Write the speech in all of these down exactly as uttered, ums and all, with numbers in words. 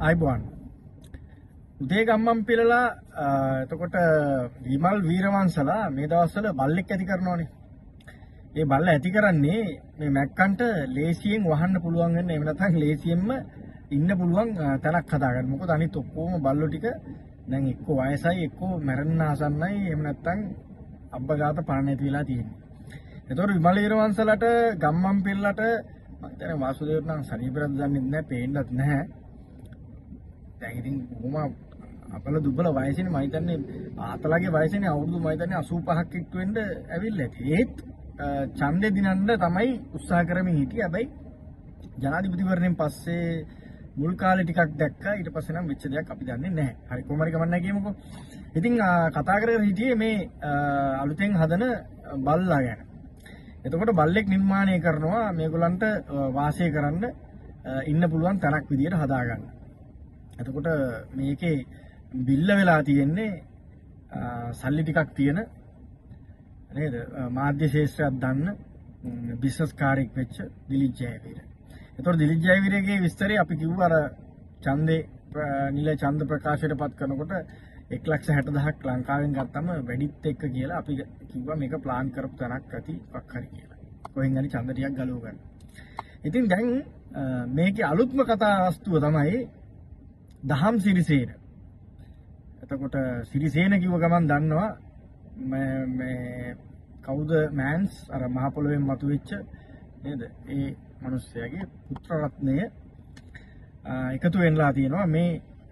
ආයිබෝන් උදේ ගම්මන් පිළලා එතකොට විමල් වීරවංශලා මේ දවස්වල බල්ලෙක් ඇති කරනවානේ. ඒ බල්ල ඇති කරන්නේ මේ මැක්කන්ට ලේසියෙන් වහන්න පුළුවන් වෙන එහෙම නැත්නම් ලේසියෙන්ම ඉන්න පුළුවන් තැනක් හදාගන්න. මොකද අනිත් ඔක්කොම බල්ලෝ ටික දැන් එක්ක වයසයි එක්ක මැරෙන්න ආසන්නයි එහෙම නැත්නම් අබ්බගාත පණ නැති වෙලා තියෙන්නේ. එතකොට විමල් වීරවංශලට ගම්මන් පිළලට මම හිතන්නේ වාසුදේව නම් සනීපරත් දන්නේ නැහැ පේන්නත් නැහැ. දැන් ඉතින් කොහොම අපල දුබල වයසේනේ මම හිතන්නේ ආතලගේ වයසේනේ අවුරුදු මම හිතන්නේ අසූ පහක් එක්ක වෙන්න ඇවිල්ලා ඇති. ඒත් ඡන්දේ දිනන්න තමයි උත්සාහ කරමින් හිටියේ. හැබැයි ජනාධිපතිවරණයෙන් පස්සේ මුල් කාලේ ටිකක් දැක්කා. ඊට පස්සේ නම් වෙච්ච දෙයක් අපි දන්නේ නැහැ. හරි කොහොම හරි කමක් නැහැ කියමුකෝ. ඉතින් කතා කරගෙන හිටියේ මේ අලුතෙන් හදන බල්ලා ගැන. එතකොට බල්ලෙක් නිර්මාණය කරනවා මේගොල්ලන්ට වාසය කරන්න ඉන්න පුළුවන් තැනක් විදියට හදාගන්න. එතකොට මේකේ බිල්ල වෙලා තියෙන්නේ සල්ලි ටිකක් තියෙන නේද මාධ්‍ය ශාස්ත්‍රයක් දන්න බිස්නස් කාර්යයක් වෙච්ච දිලිත් ජයවීර. එතකොට දිලිත් ජයවීරගේ විස්තරය අපි කිව්ව අර ඡන්දේ නිල ඡන්ද ප්‍රකාශයටපත් කරනකොට එක ලක්ෂ හැට දහසක් ලංකාවෙන් ගත්තම වැඩිත් එක්ක කියලා අපි කිව්වා මේක ප්ලාන් කරපු තැනක් ඇති එකක් හරි කියලා. කොහෙන් හරි ඡන්ද ටිකක් ගලව ගන්න. ඉතින් දැන් මේකේ අලුත්ම කතා වස්තුව තමයි දහම් සිරිසේන. එතකොට සිරිසේන කිව්ව ගමන් දන්නවා මේ මේ කවුද මෑන්ස් අර මහ පොළොවෙන් මතුවෙච්ච නේද? ඒ මිනිස්සයාගේ පුත්‍ර රත්නය එකතු වෙන්නලා තියෙනවා මේ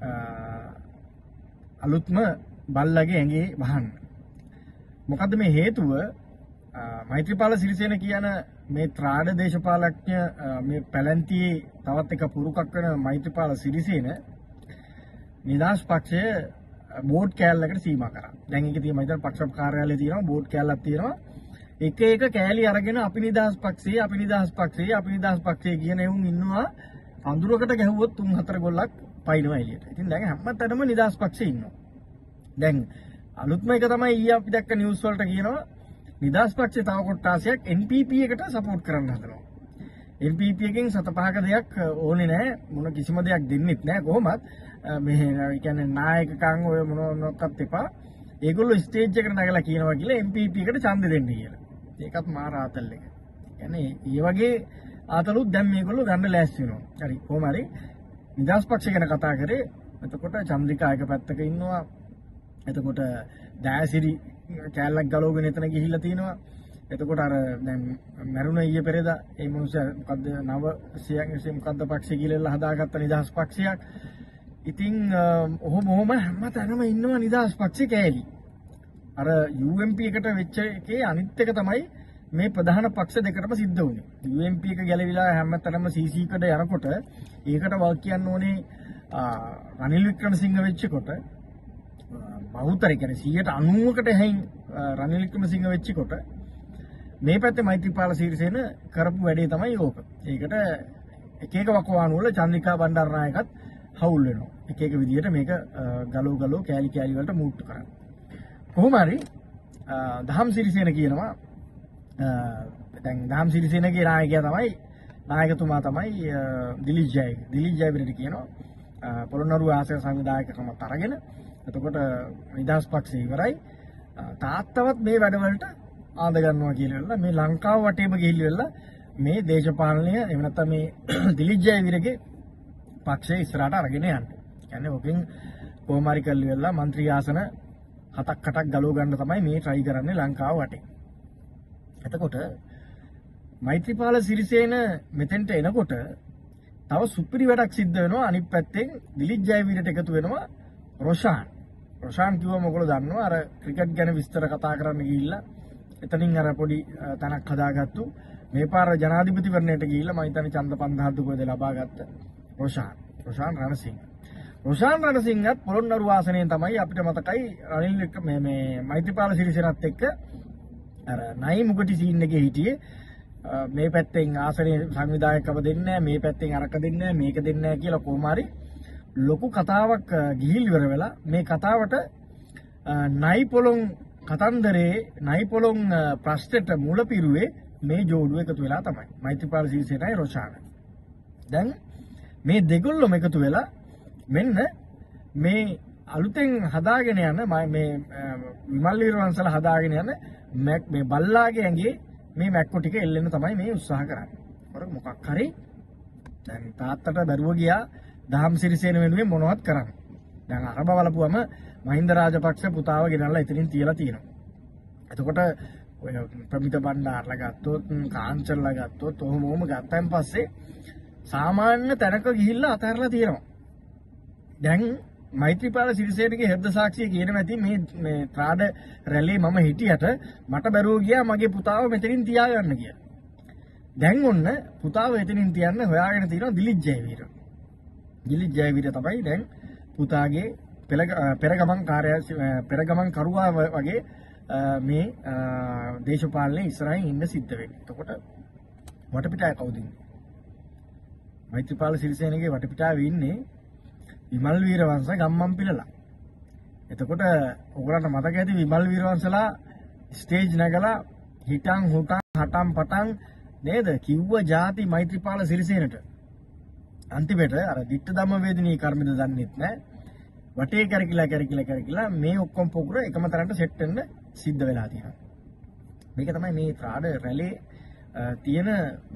අලුත්ම බල්ලගේ ඇඟේ වහන්න. මොකද්ද මේ හේතුව? මෛත්‍රීපාල සිරිසේන කියන මේ ත්‍රාඩ දේශපාලඥ මේ පැලැන්තියේ තවත් එක පුරුකක් වෙන මෛත්‍රීපාල සිරිසේන නිදහස් පක්ෂය බෝඩ් කෑල්ලකට සීමා කරා. දැන් ඒක තියෙනවා මම පක්ෂ කාර්යාලයේ තියෙනවා බෝඩ් කෑල්ලක් තියෙනවා. එක එක කෑලි අරගෙන අපි නිදහස් පක්ෂයේ අපි නිදහස් පක්ෂයේ අපි නිදහස් පක්ෂයේ කියන එවුන් ඉන්නවා. අඳුරකට ගැහුවොත් තුන් හතර ගොල්ලක් පයින්නවා එළියට. ඉතින් දැන් හැමතැනම නිදහස් පක්ෂයේ ඉන්නවා. දැන් අලුත්ම එක තමයි ඊයේ අපි දැක්ක නිවුස් වලට කියනවා නිදහස් පක්ෂයේ තව කොට්ටාසයක් එන් පී පී එකට සපෝට් කරන්න හදනවා. එන් පී පී එකෙන් සත පහක දෙයක් ඕනේ නැහැ. මොන කිසිම දෙයක් දෙන්නෙත් නැහැ කොහොමත්. මේ කියන්නේ නායකකම් ඔය මොන මොනක්වත් එපා. ඒගොල්ලෝ ස්ටේජ් එකට නැගලා කියනවා කියලා එන් පී පී එකට ඡන්ද දෙන්න කියලා. ඒකත් මහා රාතල් එක. කියන්නේ මේ වගේ ආතලුත් දැන් මේගොල්ලෝ ගන්න ලෑස්ති වෙනවා. හරි කොහොම හරි නිදහස් පක්ෂය ගැන කතා කරේ. එතකොට චන්ද්‍රිකා එක පැත්තක ඉන්නවා. එතකොට දයාසිරි කැලලක් ගලවගෙන එතන ගිහිල්ලා තිනවා. එතකොට අර දැන් මරුණ ඊයේ පෙරේදා මේ මිනිස්සු මොකද්ද නව සියංගසේ මොකද්ද පක්ෂය කියලා හදාගත්ත නිදහස් පක්ෂයක්. ඉතින් ඔහොම ඔහොම හැමතැනම ඉන්නවා නිදහස් පක්ෂේ කෑලි. අර යූ එම් පී එකට වෙච්ච එකේ අනිත් එක තමයි මේ ප්‍රධාන පක්ෂ දෙකටම සිද්ධ වුණේ. යූ එම් පී එක ගැලවිලා හැමතැනම සී සී කට යනකොට ඒකට වාක් කියන්න ඕනේ රනිල් වික්‍රමසිංහ වෙච්ච කොට බහුතර කියන්නේ සියයට අනූවකට හැයින් රනිල් වික්‍රමසිංහ වෙච්ච කොට මේ පැත්තේ මෛත්‍රීපාල සිරිසේන කරපු වැඩේ තමයි ඕක. ඒකට එක එක වකවානු වල චන්ද්‍රිකා බණ්ඩාරනායකත් හවුල් වෙනවා. එක එක විදියට මේක ගලෝ ගලෝ කෑලි කෑලි වලට මූට් කරනවා. කොහොම හරි දහම් සිරිසේන කියනවා දැන් දහම් සිරිසේනගේ නායකයා තමයි නායකතුමා තමයි දිලිත් ජයවීර. දිලිත් ජයවීරට කියනවා පොළොන්නරුව ආසන සංවිධායකකමත් අරගෙන එතකොට නිදහස් පක්ෂය ඉවරයි තාත්තවත් මේ වැඩවලට ආඳ ගන්නවා කියලා මේ ලංකාව වටේම ගිහිල්ලා මේ දේශපාලනය එහෙම නැත්නම් මේ දිලිත් ජයවීරගේ පක්ෂය ඉස්සරහට අරගෙන යන්න. කියන්නේ ඔකෙන් කොහොම හරි කල්ලිවලා മന്ത്രി ආසන හතක් අටක් ගලව ගන්න තමයි මේ try කරන්නේ ලංකාව වටේ. එතකොට මෛත්‍රීපාල සිරිසේන මෙතෙන්ට එනකොට තව සුපිරි වැඩක් සිද්ධ වෙනවා. අනිත් පැත්තෙන් දිලිත් ජයවීරට එකතු වෙනවා රොෂාන්. රොෂාන් කිව්වම ඔයගොල්ලෝ දන්නවා අර ක්‍රිකට් ගැන විස්තර කතා කරන්න ගිහිල්ලා එතනින් අර පොඩි තැනක් හදාගත්තු මේ පාර ජනාධිපතිවරණයට ගිහිල්ලා මම හිතන්නේ ඡන්ද පන්දහක් දුකද ලබා ගත්ත රොෂාන්. රොෂාන් රණසිංහ. රොෂාන් රණසිංහත් පොළොන්නරුව ආසනයෙන් තමයි අපිට මතකයි රනිල් මේ මේ මෛත්‍රීපාල සිරිසේනත් එක්ක අර නයි මුගටි සීන් එකේ හිටියේ මේ පැත්තෙන් ආසනයේ සංවිධායකව දෙන්නේ නැහැ මේ පැත්තෙන් අරක දෙන්නේ නැහැ මේක දෙන්නේ නැහැ කියලා කොහොම හරි ලොකු කතාවක් ගිහිල් ඉවර වෙලා මේ කතාවට නයි පොළොන් කතන්දරේ නයි පොළොන් ප්‍රශ්නෙට මුල පිරුවේ මේ ජෝඩුව එකතු වෙලා තමයි මෛත්‍රීපාල සිරිසේනයි රොෂාන්. දැන් මේ දෙගොල්ලොම එකතු වෙලා මෙන්න මේ අලුතෙන් හදාගෙන යන මේ විමල් වීරවංශල හදාගෙන යන මේ බල්ලාගේ ඇඟේ මේ මැක්කෝ ටික එල්ලෙන්න තමයි මේ උත්සාහ කරන්නේ. ඔර මොකක් හරි දැන් තාත්තට බැරුව ගියා දහම් සිරිසේන වෙනුවෙන් මොනවත් කරන්නේ. දැන් අරබ බලපුවම මහින්ද රාජපක්ෂ පුතාව ගෙනල්ලා එතනින් තියලා තියෙනවා. එතකොට ඔය ප්‍රමිත බණ්ඩාරලා ගත්තොත් කාංචල්ලා ගත්තොත් ඔහොම ඔහොම ගත්තන් පස්සේ සාමාන්‍ය තැනක ගිහිල්ලා අතහැරලා තියෙනවා. දැන් මෛත්‍රීපාල සිරිසේනගේ හෘද සාක්ෂිය කියනවා ඇති මේ මේ ත්‍රාඩ රැළේ මම හිටියට මට බැරුව ගියා මගේ පුතාව මෙතනින් තියාගන්න කියලා. දැන් ඔන්න පුතාව එතනින් තියන්න හොයාගෙන තියෙනවා දිලිත් ජයවීර. දිලිත් ජයවීර තමයි දැන් පුතාගේ පෙරගමන් කාර්ය පෙරගමන් කරුවා වගේ මේ දේශපාලනේ ඉස්සරහින් ඉන්න සිද්ධ වෙන්නේ. එතකොට වටපිටාය කවුද ඉන්නේ? මෛත්‍රීපාල සිරිසේනගේ වටපිටාවේ ඉන්නේ විමල් වීරවංශ ගම්මන් පිළලා. එතකොට ඔයගලන්ට මතක ඇති විමල් වීරවංශලා ස්ටේජ් නැගලා හිටන් හුටන් හටම් පටන් නේද කිව්ව જાති මෛත්‍රීපාල සිරිසේනට. අන්තිමට අර ditta ධම්ම වේදිනී කර්මද දන්නෙත් නැහැ. වටේ කරකිලා කරකිලා කරකිලා මේ ඔක්කොම පොකුර එකම තරන්ට සෙට් වෙන්න සිද්ධ වෙලා තියෙනවා. මේක තමයි මේ ත්‍රාඩ රැළේ තියෙන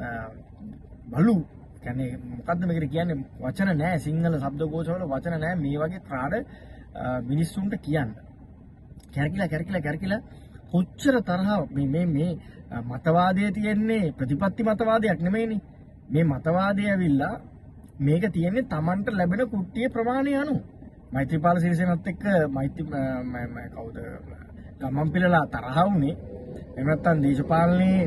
බලු කියන්නේ මොකද්ද මේකට කියන්නේ වචන නැහැ සිංහල ශබ්දකෝෂවල වචන නැහැ මේ වගේ ත්‍රාඩ මිනිස්සුන්ට කියන්න. කරකිලා කරකිලා කරකිලා කොච්චර තරහ මේ මේ මේ මතවාදයේ තියෙන්නේ ප්‍රතිපත්ති මතවාදයක් නෙමෙයිනේ. මේ මතවාදය ඇවිල්ලා මේක තියෙන්නේ Tamanට ලැබෙන කුට්ටියේ ප්‍රමාණය අනුව. මෛත්‍රීපාල සිරිසේනත් එක්ක මෛත්‍රී කවුද ගම්මන් පිළලා තරහ වුණේ. එහෙම නැත්නම් දේශපාලනේ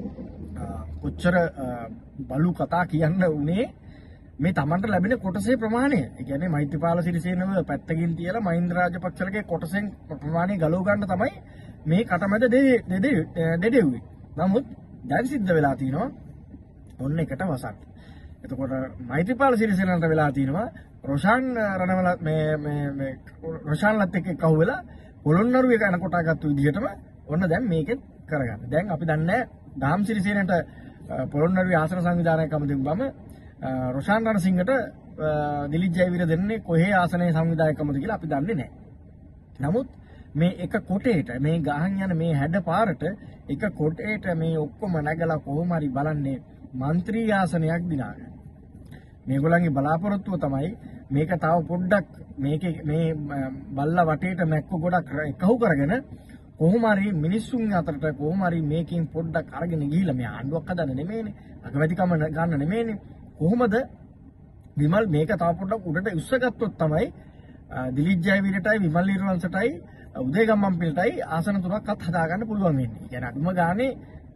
කොච්චර බලු කතා කියන්න උනේ මේ Tamanට ලැබෙන කොටසේ ප්‍රමාණය. ඒ කියන්නේ මෛත්‍රීපාල සිරිසේනව පැත්තකින් තියලා මහින්ද රාජපක්ෂලගේ කොටසෙන් ප්‍රමාණය ගලව ගන්න තමයි මේ කටමැද දෙදෙව්වේ. නමුත් දැන් සිද්ධ වෙලා තිනවා ඔන්න එකට වසක්. එතකොට මෛත්‍රීපාල සිරිසේනන්ට වෙලා තිනවා රොෂාන් රණවල මේ මේ මේ රොෂාන්ලත් එක්ක එකහුව වෙලා පොළොන්නරුවේ කන කොටා ගත්ත විදිහටම ඔන්න දැන් මේකෙත් කරගන්න. දැන් අපි දන්නේ දහම් සිරිසේනට පොළොන්නරුවේ ආසන සංවිධානය කම තිබ්බම රොෂාන් රණසිංහට දිලිත් ජයවීර දෙන්නේ කොහේ ආසනයේ සංවිධායකකමද කියලා අපි දන්නේ නැහැ. නමුත් මේ එක කොටේට මේ ගහන් යන මේ හැඩ පාරට එක කොටේට මේ ඔක්කොම නැගලා කොහොම හරි බලන්නේ മന്ത്രി ආසනයක් දිනාගන්න. මේගොල්ලන්ගේ බලාපොරොත්තුව තමයි මේක තව පොඩ්ඩක් මේකේ මේ බල්ලා වටේට මැක්ක ගොඩක් එකහුව කරගෙන කොහොම හරි මිනිස්සුන් අතරට කොහොම හරි මේකෙන් පොඩ්ඩක් අරගෙන ගිහිල්ලා මේ ආණ්ඩුවක් හදන්න නෙමෙයිනේ අගමැතිකම ගන්න නෙමෙයිනේ කොහොමද විමල් මේක තව පොඩ්ඩක් උඩට උස්සගත්තොත් තමයි දිලිත් ජයවීරටයි විමල් වීරවංශටයි උදේගම්මන් පිළටයි ආසන තුනක්වත් හදාගන්න පුළුවන් වෙන්නේ. ඒ කියන්නේ අදුම ගානේ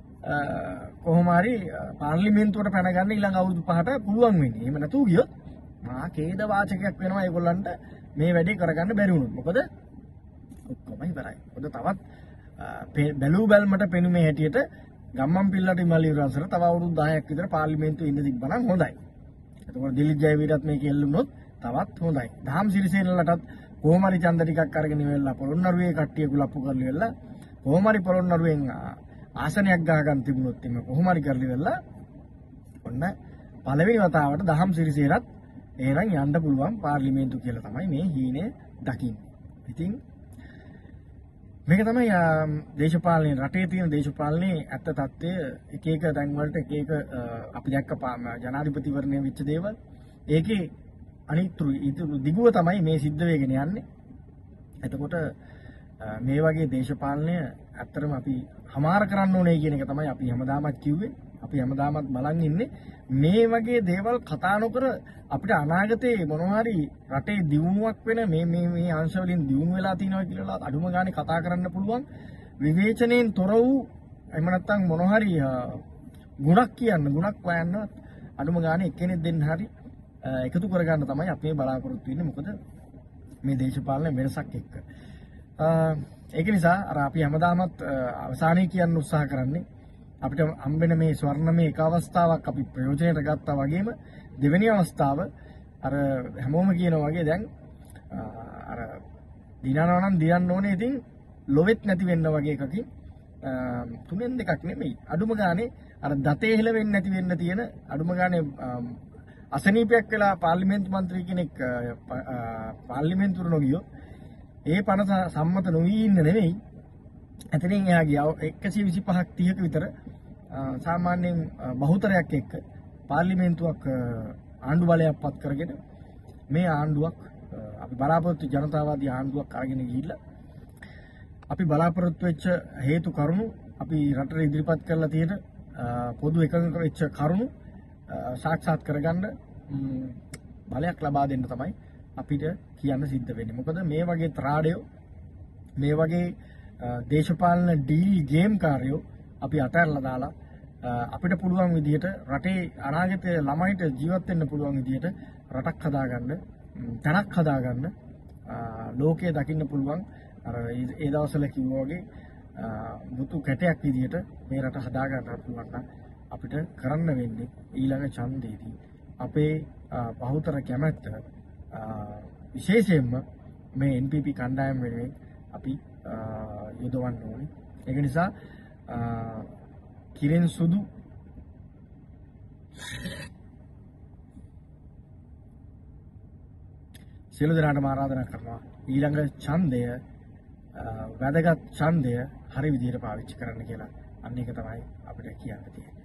කොහොම හරි පාර්ලිමේන්තුවට පැන ගන්න ඊළඟ අවුරුදු පහට පුළුවන් වෙන්නේ. එහෙම නැතුව ගියොත් මහා ඛේද වාචකයක් වෙනවා ඒගොල්ලන්ට මේ වැඩේ කරගන්න බැරි වුණොත්. මොකද ඔක්කොම ඉවරයි. මොකද තවත් බැලූ බැල්මට පෙනුමේ හැටියට ගම්මන් පිල්ලට විමල් වීරවංශට තව අවුරුදු දහයක් විතර පාර්ලිමේන්තුවේ ඉන්න තිබ්බනම් හොඳයි. එතකොට දිලිත් ජයවීරත් මේක එල්ලුනොත් තවත් හොඳයි. දහම් සිරිසේනලටත් කොහොම හරි ඡන්ද ටිකක් අරගෙන ඉවෙලා පොළොන්නරුවේ කට්ටිය කුලප්පු කරලා ඉවෙලා කොහොම හරි පොළොන්නරුවෙන් ආසනයක් ගහගන්න තිබුණොත් එimhe කොහොම හරි කරලා ඉවෙලා ඔන්න පළවෙනි වතාවට දහම් සිරිසේනත් එහෙනම් යන්න පුළුවන් පාර්ලිමේන්තු කියලා තමයි මේ හීනේ දකින්නේ. ඉතින් මේක තමයි දේශපාලනේ රටේ තියෙන දේශපාලනේ ඇත්ත తත්වය. එක එක තැන් වලට එක එක අපි දැක්ක ජනාධිපතිවරණය වෙච්ච දේවල් ඒකේ අනිත්තු ඉතුරු දිගුව තමයි මේ සිද්ධ වෙගෙන යන්නේ. එතකොට මේ වගේ දේශපාලනය ඇත්තටම අපි හමාර කරන්න ඕනේ කියන එක තමයි අපි හැමදාමත් කිව්වේ. අපි හැමදාමත් බලන් ඉන්නේ මේ වගේ දේවල් කතා නොකර අපිට අනාගතේ මොනවා හරි රටේ දියුණුවක් වෙන මේ මේ මේ අංශ වලින් දියුණු වෙලා තියෙනවා කියලා අඩුම ගානේ කතා කරන්න පුළුවන් විවේචනයෙන් තොර වූ එහෙම නැත්නම් මොනවා හරි ගුණක් කියන්න ගුණක් හොයන්න අඩුම ගානේ එක්කෙනෙක් දෙන්න හරි එකතු කරගන්න තමයි අපි බලාපොරොත්තු වෙන්නේ. මොකද මේ දේශපාලන වෙනසක් එක්ක ඒක නිසා අර අපි හැමදාමත් අවසානයේ කියන්න උත්සාහ කරන්නේ අපිට හම්බෙන මේ ස්වර්ණමය එක අවස්ථාවක් අපි ප්‍රයෝජනයට ගත්තා වගේම දෙවෙනි අවස්ථාව අර හැමෝම කියනවා වගේ දැන් අර දිනනවා නම් දියන්න ඕනේ. ඉතින් ලොවෙත් නැති වෙන්න වගේ එකකින් තුනෙන් දෙකක් නෙමෙයි අඩුම ගානේ අර දතේ හෙල වෙන්නේ නැති වෙන්න තියෙන අඩුම ගානේ අසනීපයක් වෙලා පාර්ලිමේන්තු මන්ත්‍රී කෙනෙක් පාර්ලිමේන්තුවට නොගියොත් ඒ පනත සම්මත නොවි ඉන්න නෙවෙයි. එතනින් එහා ගියා එකසිය විසිපහක් තිහක විතර සාමාන්‍යයෙන් බහුතරයක් එක්ක පාර්ලිමේන්තුවක් ආණ්ඩු බලයක් පත් කරගෙන මේ ආණ්ඩුවක් අපි බලාපොරොත්තු ජනතාවාදී ආණ්ඩුවක් අරගෙන ගිහිල්ලා අපි බලාපොරොත්තු වෙච්ච හේතු කරුණු අපි රටට ඉදිරිපත් කරලා තියෙන පොදු එකඟ වෙච්ච කරුණු සාක්ෂාත් කරගන්න බලයක් ලබා දෙන්න තමයි අපිට කියන්න සිද්ධ වෙන්නේ. මොකද මේ වගේ ත්‍රාඩයෝ මේ වගේ දේශපාලන ඩීල් ගේම් කාර්යෝ අපි අතහැරලා දාලා අපිට පුළුවන් විදිහට රටේ අනාගතයේ ළමයිට ජීවත් වෙන්න පුළුවන් විදිහට රටක් හදාගන්න, තනක් හදාගන්න, ලෝකයේ දකින්න පුළුවන් අර ඒ දවස්වල කිව්වා වගේ මුතු කැටයක් විදිහට මේ රට හදාගන්න පුළුවන් නම් අපිට කරන්න වෙන්නේ ඊළඟ ඡන්දයේදී අපේ බහුතර කැමැත්ත විශේෂයෙන්ම මේ එන් පී පී කණ්ඩායම වෙනුවෙන් අපි යොදවන්න ඕනේ. ඒක නිසා කිරෙන් සුදු සියලු දෙනාටම ආරාධනා කරනවා ඊළඟ ඡන්දය වැදගත් ඡන්දය හරි විදිහට පාවිච්චි කරන්න කියලා. අන්න ඒක තමයි අපිට කියන්න තියෙන්නේ.